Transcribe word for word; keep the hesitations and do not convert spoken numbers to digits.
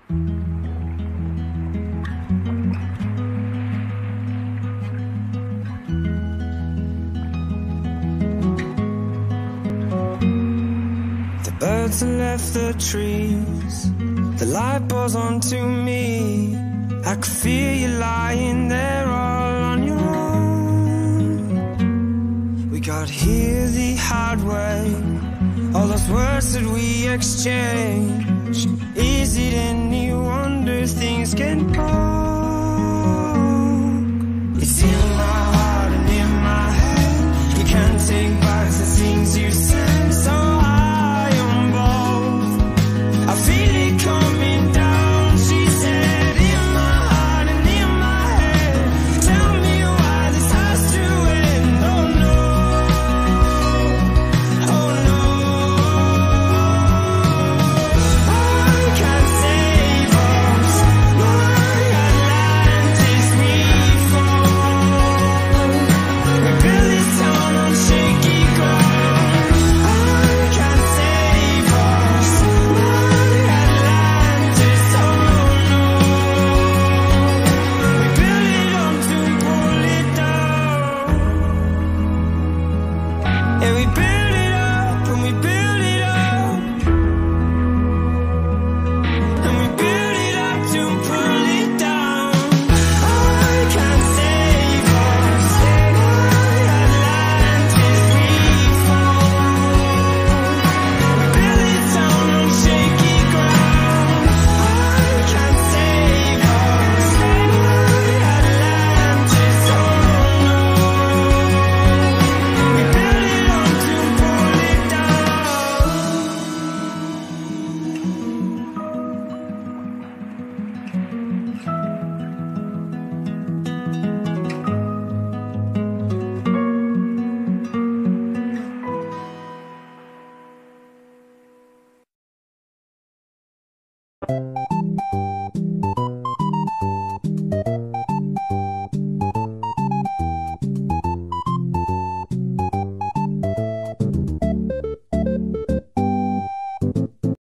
The birds have left the trees, the light pours onto me. I could feel you lying there all on your own. We got here the hard way, all those words that we exchanged. Is it any wonder things can go? It's in my heart and in my head. You can't take back the things you said. So high on both, I feel it coming down. She said, in my heart and in my head. Tell me why this has to end. Oh no, oh no. I can't save us. Why Atlantis we fall? We built this town on shaky ground. I can't save us. Why Atlantis? Oh no. We built it up to pull it down. Yeah, we build it up and we build it up, and we build it up to pull it down. I can't save us. Why Atlantis we fall? We built it down on shaky ground. I can't save us. Why Atlantis? Oh no. We built it up to pull it down.